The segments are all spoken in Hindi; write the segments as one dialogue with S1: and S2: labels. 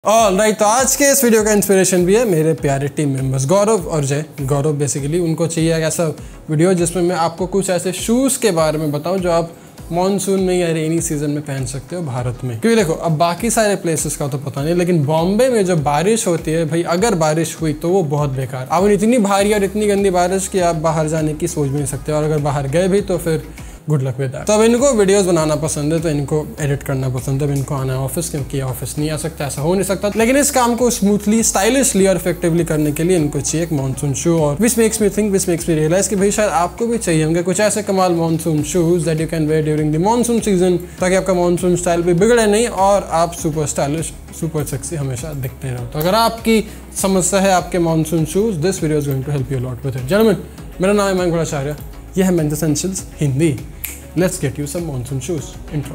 S1: ऑलराइट, तो आज के इस वीडियो का इंस्पिरेशन भी है मेरे प्यारे टीम मेंबर्स गौरव और जय। गौरव बेसिकली उनको चाहिए एक ऐसा वीडियो जिसमें मैं आपको कुछ ऐसे शूज़ के बारे में बताऊं जो आप मॉनसून में या रेनी सीजन में पहन सकते हो भारत में। क्योंकि देखो, अब बाकी सारे प्लेसेस का तो पता नहीं, लेकिन बॉम्बे में जो बारिश होती है भाई, अगर बारिश हुई तो वो बहुत बेकार। अब इतनी भारी और इतनी गंदी बारिश कि आप बाहर जाने की सोच भी नहीं सकते, और अगर बाहर गए भी तो फिर गुड लक विद दैट। तो अब इनको वीडियोस बनाना पसंद है, तो इनको एडिट करना पसंद है, अब इनको आना है ऑफिस, क्योंकि ऑफिस नहीं आ सकता, ऐसा हो नहीं सकता। लेकिन इस काम को स्मूथली, स्टाइलिशली और इफेक्टिवली करने के लिए इनको चाहिए एक मॉनसून शू, और विच मेक्स मी रियलाइज कि भाई शायद आपको भी चाहिए होंगे कुछ ऐसे कमाल monsoon shoes that you can wear during the monsoon season, ताकि आपका मॉनसून स्टाइल भी बिगड़े नहीं और आप सुपर स्टाइलिश, सुपर सेक्सी हमेशा दिखते रहो। तो अगर आपकी समस्या है आपके monsoon shoes, this video is going to help you lot with it. Gentleman, मेरा नाम है मयंक भट्टाचार्य, यह है men's essentials Hindi. Let's get you some monsoon shoes. Intro.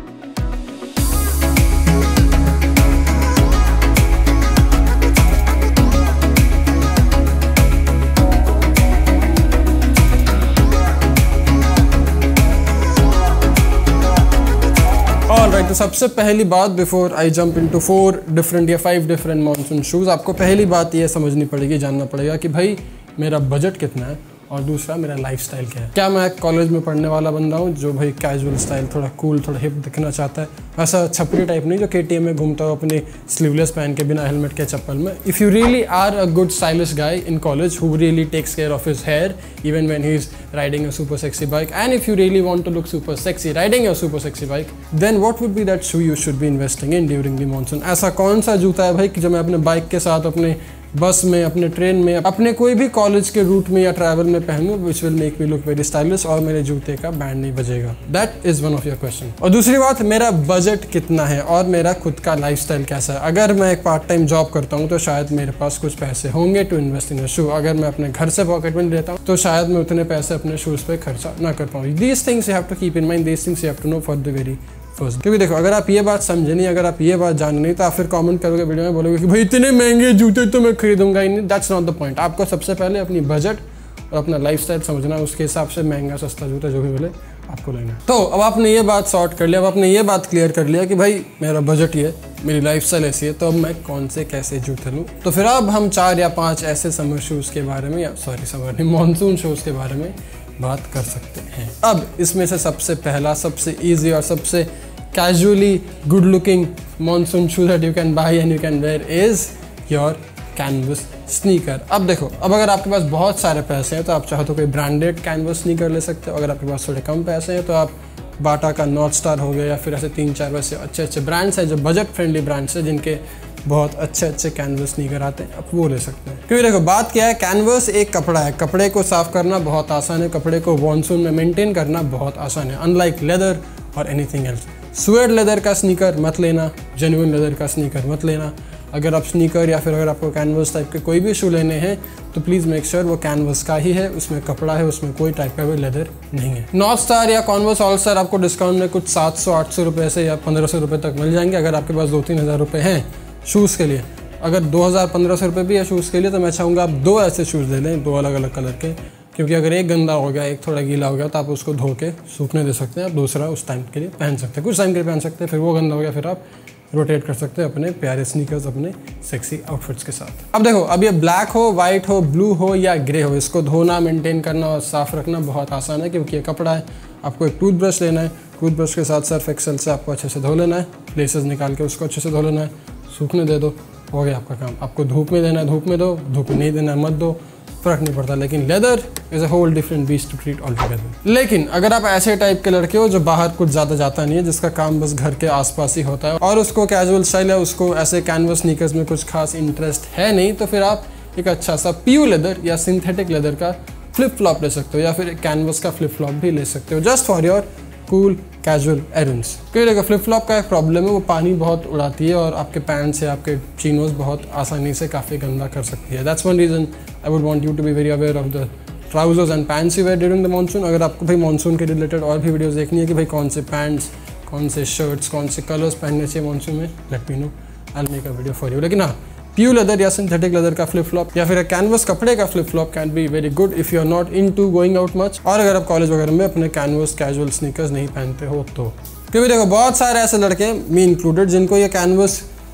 S1: Alright, तो सबसे पहली बात, before I jump into 4 different या 5 डिफरेंट मॉनसून शूज़, आपको पहली बात ये समझनी पड़ेगी, जानना पड़ेगा कि भाई मेरा बजट कितना है, और दूसरा मेरा लाइफस्टाइल क्या है। क्या मैं कॉलेज में पढ़ने वाला बंदा हूँ जो भाई कैजुअल स्टाइल, थोड़ा कूल, थोड़ा हिप दिखना चाहता है, ऐसा छपरी टाइप नहीं जो KTM में घूमता हो अपनी स्लीवलेस पहन के बिना हेलमेट के चप्पल में। If you really are a good stylish guy in college who really takes care of his hair even when he is riding a super sexy bike, and if you really want to look super sexy riding a super sexy bike, then what would be that shoe you should be investing in during the monsoon. ऐसा कौन सा जूता है भाई कि जो मैं अपने बाइक के साथ, अपने बस में, अपने ट्रेन में, अपने कोई भी कॉलेज के रूट में या ट्रैवल में पहनूं, which will make me look very stylish और मेरे जूते का बैंड नहीं बजेगा। That is one of your question. और दूसरी बात, मेरा बजट कितना है और मेरा खुद का लाइफस्टाइल कैसा है। अगर मैं एक पार्ट टाइम जॉब करता हूं तो शायद मेरे पास कुछ पैसे होंगे टू इन्वेस्ट इन अ शू। अगर मैं अपने घर से पॉकेट मनी लेता हूं तो शायद मैं उतने पैसे अपने शूज पे खर्चा ना कर पाऊँ। These things you have to keep in mind, these things you have to know for the very first. क्योंकि देखो, अगर आप ये बात समझे नहीं, अगर आप ये बात जाने नहीं, तो आप फिर कमेंट करोगे वीडियो में, बोलोगे कि भाई इतने महंगे जूते तो मैं खरीदूंगा ही नहीं। That's not the point. आपको सबसे पहले अपनी बजट और अपना लाइफस्टाइल समझना, उसके हिसाब से महंगा सस्ता जूता जो भी बोले आपको लेना है। तो अब आपने ये बात सॉर्ट कर लिया, अब आपने ये बात क्लियर कर लिया कि भाई मेरा बजट ये, मेरी लाइफस्टाइल ऐसी है, तो अब मैं कौन से कैसे जूते लूँ। तो फिर अब हम 4 या 5 ऐसे समर शूज़ के बारे में, या सॉरी समर नहीं, मॉनसून शूज़ के बारे में बात कर सकते हैं। अब इसमें से सबसे पहला, सबसे ईजी और सबसे casually good looking monsoon shoe that you can buy and you can wear is your canvas sneaker. अब देखो, अब अगर आपके पास बहुत सारे पैसे हैं तो आप चाहो तो कोई ब्रांडेड कैनवस स्नीकर ले सकते हो। अगर आपके पास थोड़े कम पैसे हैं तो आप बाटा का नॉर्थ स्टार हो गया, या फिर ऐसे 3-4 वैसे अच्छे ब्रांड्स हैं जो बजट फ्रेंडली ब्रांड्स हैं, जिनके बहुत अच्छे कैनवस स्नीकर आते हैं, आप वो ले सकते हैं। क्योंकि देखो, बात क्या है, कैनवस एक कपड़ा है, कपड़े को साफ करना बहुत आसान है, कपड़े को मॉनसून में मेंटेन करना बहुत आसान है, अनलाइक लेदर और एनीथिंग एल्स। स्वेड लेदर का स्नीकर मत लेना, जेन्युइन लेदर का स्नीकर मत लेना। अगर आप स्नीकर या फिर अगर आपको कैनवस टाइप के कोई भी शू लेने हैं तो प्लीज़ मेक श्योर वो कैनवस का ही है, उसमें कपड़ा है, उसमें कोई टाइप का भी लेदर नहीं है। नॉर्थ स्टार या कॉन्वर्स ऑल स्टार आपको डिस्काउंट में कुछ 700-800 रुपये से या 1500 रुपये तक मिल जाएंगे। अगर आपके पास 2-3 हज़ार रुपये हैं शूज़ के लिए, अगर 2000-1500 रुपये भी है शूज़ के लिए, तो मैं चाहूँगा आप 2 ऐसे शूज़ ले लें, 2 अलग अलग कलर के। क्योंकि अगर एक गंदा हो गया, एक थोड़ा गीला हो गया, तो आप उसको धो के सूखने दे सकते हैं, आप दूसरा उस टाइम के लिए पहन सकते हैं, कुछ टाइम के लिए पहन सकते हैं, फिर वो गंदा हो गया, फिर आप रोटेट कर सकते हैं अपने प्यारे स्नीकर्स, अपने सेक्सी आउटफिट्स के साथ। अब देखो, अब ये ब्लैक हो, वाइट हो, ब्लू हो या ग्रे हो, इसको धोना, मेंटेन करना और साफ़ रखना बहुत आसान है, क्योंकि ये कपड़ा है। आपको एक टूथब्रश लेना है, टूथब्रश के साथ सर्फ एक्सेल से आपको अच्छे से धो लेना है, प्लेसेस निकाल के उसको अच्छे से धो लेना है, सूखने दे दो, हो गया आपका काम। आपको धूप में देना है, धूप में दो, धूप में नहीं देना है, मत दो, फर्क नहीं पड़ता। लेकिन leather is a whole different beast to treat all together. लेकिन अगर आप ऐसे टाइप के लड़के हो जो बाहर कुछ ज़्यादा जाता नहीं है, जिसका काम बस घर के आसपास ही होता है, और उसको कैजुअल स्टाइल है, उसको ऐसे कैनवस स्नीकर्स में कुछ खास इंटरेस्ट है नहीं, तो फिर आप एक अच्छा सा PU लेदर या सिंथेटिक लेदर का फ्लिप फ्लॉप ले सकते हो, या फिर एक कैनवस का फ्लिप फ्लॉप भी ले सकते हो, just for your cool casual errands. क्योंकि देखो, फ्लिप फ्लॉप का एक प्रॉब्लम है, वो पानी बहुत उड़ाती है और आपके पैंट्स या आपके चीनोज बहुत आसानी से काफ़ी गंदा कर सकती है। That's one reason I would want you to be very aware of the trousers and pants you wear during the monsoon. अगर आपको भाई मॉनसून के रिलेटेड और भी वीडियोज़ देखनी है कि भाई कौन से पैंट्स, कौन से शर्ट्स, कौन से कलर्स पहनने चाहिए मॉनसून में, let me know, I will make a video for you. लेकिन हाँ, PU लेदर या सिंथेटिक लेदर का फ्लिप फ्लॉप या फिर कैनवस कपड़े का flip flop can be very good if you are not into going out much, और अगर आप कॉलेज वगैरह में अपने कैनवस कैजुअल स्नीकर्स नहीं पहनते हो तो। क्योंकि देखो, बहुत सारे ऐसे लड़के, मी इंक्लूडेड, जिनको ये कैनवस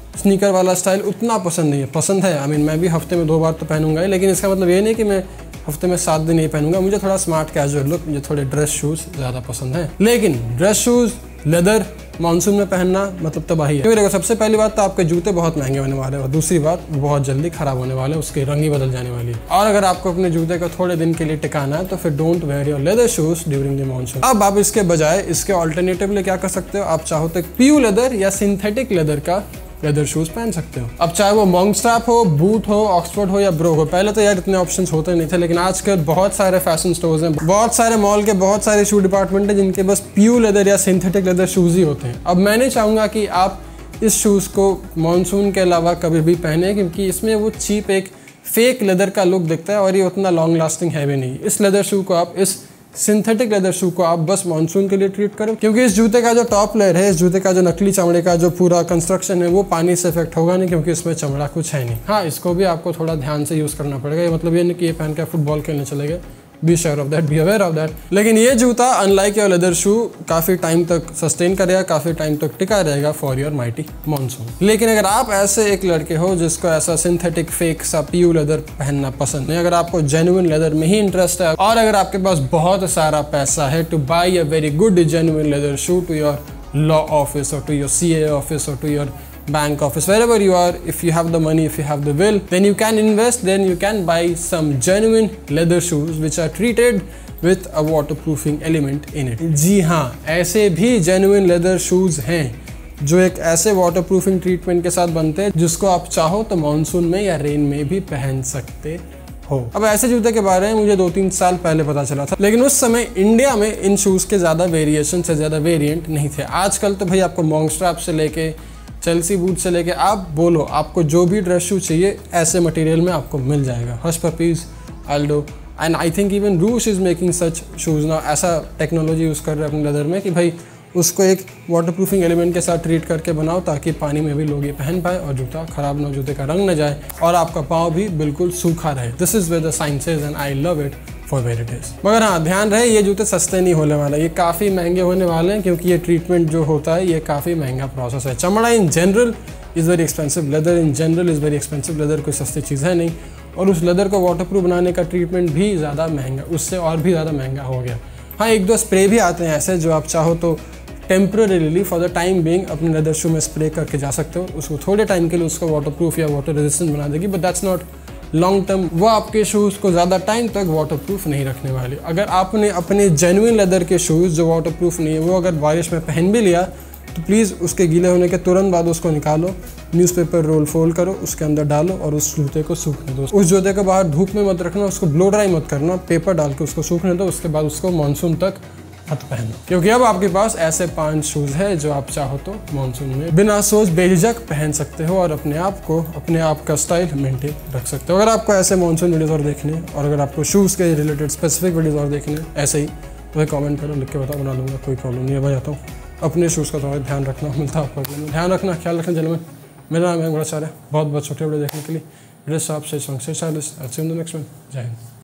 S1: स्नीकर वाला स्टाइल उतना पसंद नहीं है। पसंद है, आई मीन मैं भी हफ्ते में 2 बार तो पहनूंगा ही, लेकिन इसका मतलब ये नहीं कि मैं हफ्ते में 7 दिन नहीं पहनूंगा। मुझे थोड़ा स्मार्ट कैजुअल लुक, मुझे थोड़े ड्रेस शूज़ ज़्यादा पसंद है। लेकिन ड्रेस शूज़ लेदर मानसून में पहनना मतलब तबाही है। क्योंकि देखो सबसे पहली बात तो आपके जूते बहुत महंगे होने वाले हैं, और दूसरी बात वो बहुत जल्दी खराब होने वाले हैं, उसकी रंग ही बदल जाने वाली है। और अगर आपको अपने जूते को थोड़े दिन के लिए टिकाना है तो फिर don't wear your leather shoes during the monsoon. अब आप इसके बजाय इसके ऑल्टरनेटिवली क्या कर सकते हो, आप चाहो तो पीयू लेदर या सिंथेटिक लेदर का लेदर शूज पहन सकते हो। अब चाहे वो मॉन्क स्ट्रैप हो, बूट हो, ऑक्सफोर्ड हो या ब्रो हो। पहले तो यार इतने ऑप्शंस होते नहीं थे, लेकिन आजकल बहुत सारे फैशन स्टोर्स हैं, बहुत सारे मॉल के बहुत सारे शू डिपार्टमेंट हैं जिनके बस प्यू लेदर या सिंथेटिक लेदर शूज ही होते हैं। अब मैं नहीं चाहूँगा कि आप इस शूज़ को मानसून के अलावा कभी भी पहने, क्योंकि इसमें वो चीप एक फेक लेदर का लुक दिखता है और ये उतना लॉन्ग लास्टिंग है भी नहीं। इस लेदर शू को आप, इस सिंथेटिक लेदर शू को आप बस मानसून के लिए ट्रीट करो, क्योंकि इस जूते का जो टॉप लेयर है, इस जूते का जो नकली चमड़े का जो पूरा कंस्ट्रक्शन है, वो पानी से इफेक्ट होगा नहीं, क्योंकि इसमें चमड़ा कुछ है नहीं। हाँ, इसको भी आपको थोड़ा ध्यान से यूज़ करना पड़ेगा। ये मतलब ये नहीं कि ये पहन के फुटबॉल खेलने चले गए। Be sure of that, be aware of that. लेकिन ये जूता अनलाइक योर लेदर शू काफ़ी टाइम तक सस्टेन करेगा, काफ़ी टाइम तक टिका रहेगा फॉर योर माइटी मानसून। लेकिन अगर आप ऐसे एक लड़के हो जिसको ऐसा सिंथेटिक फेक सा पीयू लेदर पहनना पसंद नहीं, अगर आपको जेन्युइन लेदर में ही इंटरेस्ट है और अगर आपके पास बहुत सारा पैसा है to buy a very good genuine leather shoe to your law office और टू योर CA ऑफिस और to your bank office, wherever you are, if you have the money, if you have the will, then you can invest, then you can buy some genuine leather shoes which are treated with a waterproofing element in it. जी हाँ, ऐसे भी genuine leather shoes हैं जो एक ऐसे waterproofing treatment के साथ बनते हैं जिसको आप चाहो तो मानसून में या रेन में भी पहन सकते हो। अब ऐसे जूते के बारे में मुझे 2-3 साल पहले पता चला था, लेकिन उस समय इंडिया में इन शूज़ के ज़्यादा वेरिएशन से ज़्यादा वेरिएंट नहीं थे। आजकल तो भाई आपको मॉन्क स्ट्रैप से लेके चेल्सी बूट से लेके आप बोलो, आपको जो भी ड्रेस शू चाहिए ऐसे मटेरियल में आपको मिल जाएगा। Hush Puppies, Aldo and I think even Ruosh is making such shoes ना। ऐसा टेक्नोलॉजी यूज़ कर रहे हैं अपने लेदर में कि भाई उसको एक वाटरप्रूफिंग एलिमेंट के साथ ट्रीट करके बनाओ ताकि पानी में भी लोग ये पहन पाए और जूता खराब ना, जूते का रंग ना जाए और आपका पाँव भी बिल्कुल सूखा रहे। This is where the science is and I love it for where it is. मगर हाँ, ध्यान रहे ये जूते सस्ते नहीं होने वाले, ये काफ़ी महंगे होने वाले हैं, क्योंकि ये ट्रीटमेंट जो होता है ये काफ़ी महंगा प्रोसेस है। चमड़ा in general is very expensive, leather in general is very expensive. Leather कोई सस्ती चीज़ है नहीं, और उस लेदर को वाटरप्रूफ बनाने का ट्रीटमेंट भी ज़्यादा महंगा, उससे और भी ज़्यादा महंगा हो गया। हाँ, 1-2 स्प्रे भी आते हैं ऐसे जो आप चाहो तो temporarily for the time being अपने लेदर शू में स्प्रे करके जा सकते हो। उसको थोड़े टाइम के लिए उसको वाटरप्रूफ या वाटर रेजिस्टेंट बना देगी, but that's not long term. वो आपके शूज़ को ज़्यादा टाइम तक वाटरप्रूफ नहीं रखने वाले। अगर आपने अपने जेन्युइन लेदर के शूज़ जो वाटरप्रूफ नहीं है वो अगर बारिश में पहन भी लिया तो प्लीज़ उसके गीले होने के तुरंत बाद उसको निकालो, न्यूज़पेपर रोल फोल्ड करो, उसके अंदर डालो और उस जूते को सूखने दो। उस जूते को बाहर धूप में मत रखना, उसको ब्लो ड्राई मत करना, पेपर डाल के उसको सूखने दो। उसके बाद उसको मानसून तक मत पहनो, क्योंकि अब आपके पास ऐसे 5 शूज़ है जो आप चाहो तो मानसून में बिना सोच बेझिझक पहन सकते हो और अपने आप का स्टाइल मेंटेन रख सकते हो। अगर आपको ऐसे मानसून वीडियोज़ और देखने और अगर आपको शूज़ के रिलेटेड स्पेसिफिक वीडियोज़ और देखने ऐसे ही तो कमेंट करो, लिख के बताओ, बना लूँगा, कोई प्रॉब्लम नहीं है। भाई आता हूँ, अपने शूज़ का थोड़ा ध्यान रखना, मिलता है आपको, ध्यान रखना, ख्याल रखना। चलो मेरा नाम है गुणा चार्य, बहुत बहुत छोटे वीडियो देखने के लिए। मेरे साथ से नेक्स्ट वन। जय हिंद।